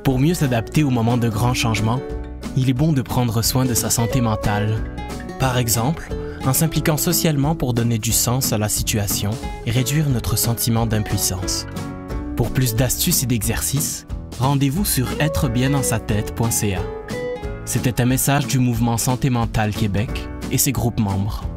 Pour mieux s'adapter au moment de grands changements, il est bon de prendre soin de sa santé mentale. Par exemple, en s'impliquant socialement pour donner du sens à la situation et réduire notre sentiment d'impuissance. Pour plus d'astuces et d'exercices, rendez-vous sur êtrebiendansatête.ca. C'était un message du Mouvement Santé Mentale Québec et ses groupes membres.